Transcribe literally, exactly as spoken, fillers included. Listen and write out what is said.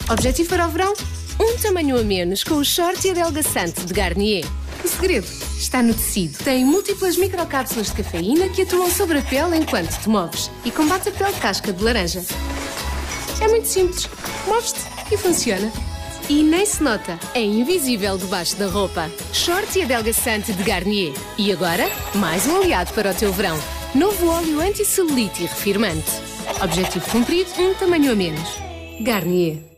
Objetivo para o verão? Um tamanho a menos com o short e adelgaçante de Garnier. O segredo está no tecido. Tem múltiplas microcápsulas de cafeína que atuam sobre a pele enquanto te moves e combate a pele de casca de laranja. É muito simples. Moves-te e funciona. E nem se nota. É invisível debaixo da roupa. Short e adelgaçante de Garnier. E agora, mais um aliado para o teu verão. Novo óleo anti-celulite e refirmante. Objetivo cumprido, um tamanho a menos. Garnier.